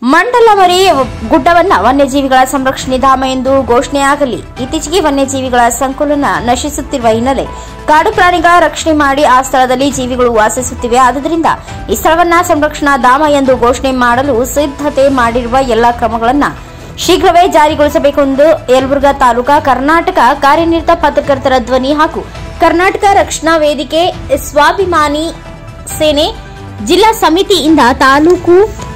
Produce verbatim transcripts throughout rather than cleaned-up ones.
ಮಂಡಲಮರಿ ಗುಡ್ಡವನ್ನ ವನ್ಯಜೀವಿಗಳ ಸಂರಕ್ಷಣೆ ಧಾಮ ಎಂದು ಘೋಷಣೆಯಾಗಲಿ. ಇತ್ತೀಚೆಗೆ ವನ್ಯಜೀವಿಗಳ ಸಂಕುಲನ ನಶಿಸುತ್ತಿರುವ ಹಿನ್ನೆಲೆ ಕಾಡು ಪ್ರಾಣಿಗಳ ರಕ್ಷಣೆ ಮಾಡಿ ಆ ಸ್ಥಳದಲ್ಲಿ ಜೀವಿಗಳು ವಾಸಿಸುತ್ತಿವೆ. ಆದ್ದರಿಂದ ಈ ಸ್ಥಳವನ್ನ ಸಂರಕ್ಷಣಾ ಧಾಮ ಎಂದು ಘೋಷಣೆ ಮಾಡಲು ಸಿದ್ಧತೆ ಮಾಡಿರುವ ಎಲ್ಲಾ ಕ್ರಮಗಳನ್ನು ಶೀಘ್ರವೇ ಜಾರಿಗೊಳಿಸಬೇಕು ಎಂದು ಯಲಬುರ್ಗಾ ತಾಲೂಕಾ ಕರ್ನಾಟಕ ಕಾರ್ಯನಿರತ ಪತ್ರಕರ್ತರ ಧ್ವನಿ ಹಾಗೂ ಕರ್ನಾಟಕ ರಕ್ಷಣಾ ವೇದಿಕೆ ಸ್ವಾಭಿಮಾನಿ ಸೇನೆ ಜಿಲ್ಲಾ ಸಮಿತಿಯಿಂದ ತಾಲೂಕು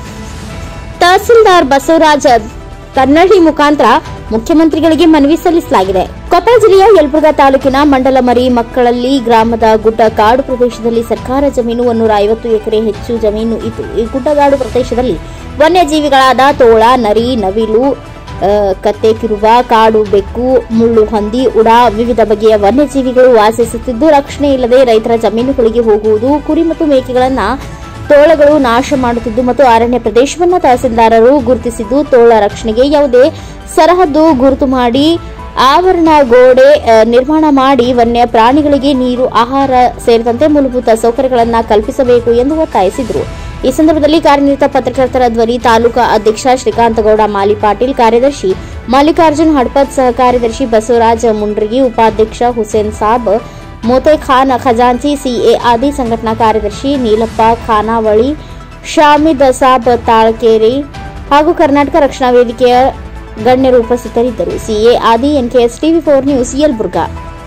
ತಹಸೀಲ್ದಾರ್ ಬಸವರಾಜ ಕನ್ನಡಿ ಮುಖಾಂತರ ಮುಖ್ಯಮಂತ್ರಿಗಳಿಗೆ ಮನವಿ ಸಲ್ಲಿಸಲಾಗಿದೆ. ಕೊಪ್ಪಳ ಜಿಲ್ಲೆಯ ಯಲಬುರ್ಗಾ ತಾಲೂಕಿನ ಮಂಡಲಮರಿ ಮಕ್ಕಳಲ್ಲಿ ಗ್ರಾಮದ ಗುಡ್ಡ ಕಾಡು ಪ್ರದೇಶದಲ್ಲಿ ಸರ್ಕಾರ ಜಮೀನು ನೂರ ಐವತ್ತು ಎಕರೆ ಹೆಚ್ಚು ಜಮೀನು ಇದ್ದು ಈ ಗುಡ್ಡಗಾಡು ಪ್ರದೇಶದಲ್ಲಿ ವನ್ಯಜೀವಿಗಳಾದ ತೋಳ, ನರಿ, ನವಿಲು, ಕತ್ತೆ ಕಿರುವ, ಕಾಡು ಬೆಕ್ಕು, ಮುಳ್ಳು ಹಂದಿ, ಉಡಾ ವಿವಿಧ ಬಗೆಯ ವನ್ಯಜೀವಿಗಳು ವಾಸಿಸುತ್ತಿದ್ದು ರಕ್ಷಣೆ ಇಲ್ಲದೆ ರೈತರ ಜಮೀನುಗಳಿಗೆ ಹೋಗುವುದು, ಕುರಿ ಮತ್ತು ಮೇಕೆಗಳನ್ನು ತೋಳಗಳು ನಾಶ ಮಾಡುತ್ತಿದ್ದು ಮತ್ತು ಅರಣ್ಯ ಪ್ರದೇಶವನ್ನು ತಹಸೀಲ್ದಾರರು ಗುರುತಿಸಿದ್ದು ತೋಳ ರಕ್ಷಣೆಗೆ ಯಾವುದೇ ಸರಹದ್ದು ಗುರುತು ಮಾಡಿ ಆವರಣ ಗೋಡೆ ನಿರ್ಮಾಣ ಮಾಡಿ ವನ್ಯ ಪ್ರಾಣಿಗಳಿಗೆ ನೀರು, ಆಹಾರ ಸೇರಿದಂತೆ ಮೂಲಭೂತ ಸೌಕರ್ಯಗಳನ್ನು ಕಲ್ಪಿಸಬೇಕು ಎಂದು ಒತ್ತಾಯಿಸಿದರು. ಈ ಸಂದರ್ಭದಲ್ಲಿ ಕಾರ್ಯನಿರತ ಪತ್ರಕರ್ತರ ಧ್ವನಿ ತಾಲೂಕಾ ಅಧ್ಯಕ್ಷ ಶ್ರೀಕಾಂತಗೌಡ ಮಾಲಿ ಪಾಟೀಲ್, ಕಾರ್ಯದರ್ಶಿ ಮಲ್ಲಿಕಾರ್ಜುನ್ ಹಡ್ಪತ್, ಸಹ ಕಾರ್ಯದರ್ಶಿ ಬಸವರಾಜ ಮುಂಡ್ರಿಗಿ, ಉಪಾಧ್ಯಕ್ಷ ಹುಸೇನ್ ಸಾಬ್, ಮೋತೆ ಖಾನ್ ಖಜಾಂಚಿ, ಸಿಎ ಆದಿ, ಸಂಘಟನಾ ಕಾರ್ಯದರ್ಶಿ ನೀಲಪ್ಪ ಖಾನಾವಳಿ, ಶಾಮಿದ್ ಸಾಬ್ ತಾಳಕೇರಿ ಹಾಗೂ ಕರ್ನಾಟಕ ರಕ್ಷಣಾ ವೇದಿಕೆಯ ಗಣ್ಯರು ಉಪಸ್ಥಿತರಿದ್ದರು. CA Adi, NKS TV four news, Yelburga.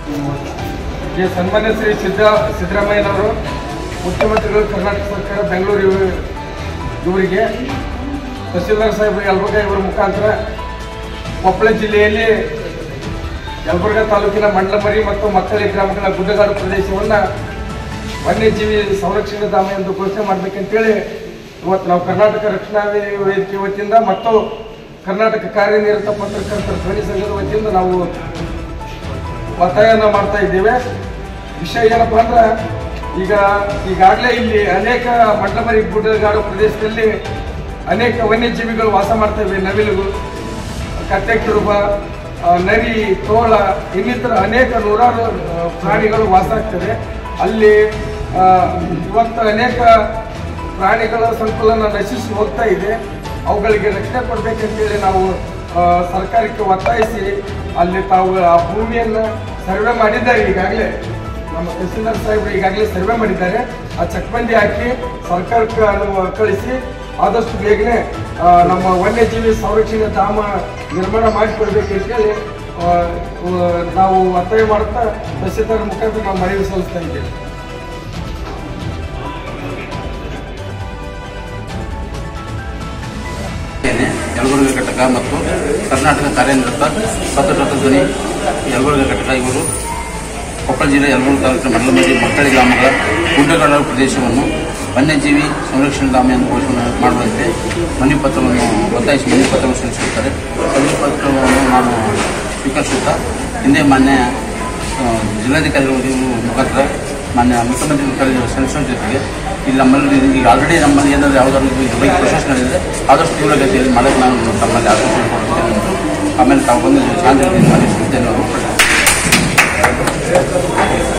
ಸನ್ಮಾನ್ಯ ಶ್ರೀ ಸಿದ್ದರಾಮಯ್ಯನವರು ಮುಖ್ಯಮಂತ್ರಿಗಳು, ಕರ್ನಾಟಕ ಸರ್ಕಾರ, ಬೆಂಗಳೂರು ಇವರಿಗೆ ತಹಸೀಲ್ದಾರ್ ಸಾಹೇಬರು ಯಲಬುರ್ಗಾ ಇವರ ಮುಖಾಂತರ ಕೊಪ್ಪಳ ಜಿಲ್ಲೆಯಲ್ಲಿ ಯಲಬುರ್ಗಾ ತಾಲೂಕಿನ ಮಂಡಲಮರಿ ಮತ್ತು ಮಕ್ಕಳಿ ಗ್ರಾಮಗಳ ಗುಡ್ಡಗಾಡು ಪ್ರದೇಶವನ್ನು ವನ್ಯಜೀವಿ ಸಂರಕ್ಷಣೆ ಧಾಮ ಎಂದು ಘೋಷಣೆ ಮಾಡಬೇಕಂತೇಳಿ ಇವತ್ತು ನಾವು ಕರ್ನಾಟಕ ರಕ್ಷಣಾ ವೇದಿಕೆ ವತಿಯಿಂದ ಮತ್ತು ಕರ್ನಾಟಕ ಕಾರ್ಯನಿರತ ಪತ್ರಕರ್ತರ ಧ್ವನಿ ಸಂಘದ ವತಿಯಿಂದ ನಾವು ಒತ್ತಾಯನ ಮಾಡ್ತಾ ಇದ್ದೇವೆ. ವಿಷಯ ಏನಪ್ಪ ಅಂದ್ರೆ, ಈಗ ಈಗಾಗಲೇ ಇಲ್ಲಿ ಅನೇಕ ಮಂಡಲಮರಿ ಗುಡ್ಡಗಾಡು ಪ್ರದೇಶದಲ್ಲಿ ಅನೇಕ ವನ್ಯಜೀವಿಗಳು ವಾಸ ಮಾಡ್ತಾ ಇವೆ. ನವಿಲುಗಳು, ಕತ್ತೆ ಕಿರುಬ, ನರಿ, ತೋಳ ಇನ್ನಿತರ ಅನೇಕ ನೂರಾರು ಪ್ರಾಣಿಗಳು ವಾಸ ಆಗ್ತದೆ. ಅಲ್ಲಿ ಇವತ್ತು ಅನೇಕ ಪ್ರಾಣಿಗಳ ಸಂಕುಲನ ನಶಿಸಿ ಹೋಗ್ತಾ ಇದೆ. ಅವುಗಳಿಗೆ ರಕ್ಷಣೆ ಕೊಡಬೇಕಂತೇಳಿ ನಾವು ಸರ್ಕಾರಕ್ಕೆ ಒತ್ತಾಯಿಸಿ ಅಲ್ಲಿ ತಾವು ಆ ಭೂಮಿಯನ್ನು ಸರ್ವೆ ಮಾಡಿದ್ದಾರೆ. ಈಗಾಗಲೇ ನಮ್ಮ ತಹಸೀಲ್ದಾರ್ ಸಾಹೇಬರು ಈಗಾಗಲೇ ಸರ್ವೆ ಮಾಡಿದ್ದಾರೆ. ಆ ಚಕ್ಬಂದಿ ಹಾಕಿ ಸರ್ಕಾರಕ್ಕೆ ನಾವು ಕಳಿಸಿ ಆದಷ್ಟು ಬೇಗನೆ ನಮ್ಮ ವನ್ಯಜೀವಿ ಸಂರಕ್ಷಣೆ ಧಾಮ ನಿರ್ಮಾಣ ಮಾಡಿಕೊಡ್ಬೇಕಂತೇಳಿ ನಾವು ಒತ್ತಾಯ ಮಾಡುತ್ತಾ ತಹಸೀಲ್ದಾರ್ ಮುಖಾಂತರ ನಾವು ಮನವಿ ಸಲ್ಲಿಸ್ತಾ ಇದ್ದೇವೆ. ಯಲಬುರ್ಗಾ ಘಟಕ ಮತ್ತು ಕರ್ನಾಟಕ ಕಾರ್ಯನಿರತ ಪತ್ರಕರ್ತರ ಧ್ವನಿ ಯಲಬುರ್ಗಾ ಘಟಕ ಇವರು ಕೊಪ್ಪಳ ಜಿಲ್ಲೆ ಯಲಬುರ್ಗಾ ತಾಲೂಕಿನ ಮಂಡಲಮರಿ ಮಕ್ಕಳಿ ಗ್ರಾಮಗಳ ಗುಡ್ಡಗಾಡು ಪ್ರದೇಶವನ್ನು ವನ್ಯಜೀವಿ ಸಂರಕ್ಷಣಾ ಧಾಮ ಎಂದು ಘೋಷಣೆ ಮಾಡುವಂತೆ ಮನವಿ ಪತ್ರವನ್ನು ಒತ್ತಾಯಿಸಿ ಮನವಿ ಪತ್ರವನ್ನು ಸಲ್ಲಿಸುತ್ತಾರೆ. ಮನವಿ ಪತ್ರವನ್ನು ನಾನು ಸ್ವೀಕರಿಸುತ್ತಾ ಹಿಂದೆ ಮಾನ್ಯ ಜಿಲ್ಲಾಧಿಕಾರಿಗಳ ಮುಖಾಂತರ ಮಾನ್ಯ ಮುಖ್ಯಮಂತ್ರಿಗಳ ಸಲ್ಲಿಸುವ ಜೊತೆಗೆ ಇಲ್ಲಿ ನಮ್ಮಲ್ಲಿ ಈಗ ಆಲ್ರೆಡಿ ನಮ್ಮಲ್ಲಿ ಏನಾದರೂ ಯಾವುದಾದ್ರು ಇದ್ರ ಬಗ್ಗೆ ಪ್ರೊಸೆಸ್ ನಡೆದಿದೆ, ಆದಷ್ಟು ತೀವ್ರಗತಿಯಲ್ಲಿ ಮಾಡೋಕ್ಕೆ ನಾನು ತಮ್ಮಲ್ಲಿ ಆಶ್ವಾಸನೆ ಕೊಡುತ್ತೇನೆ ಎಂದು ಆಮೇಲೆ ತಾವು ಬಂದು ಶಾಂತಿ ಮಾಡಿ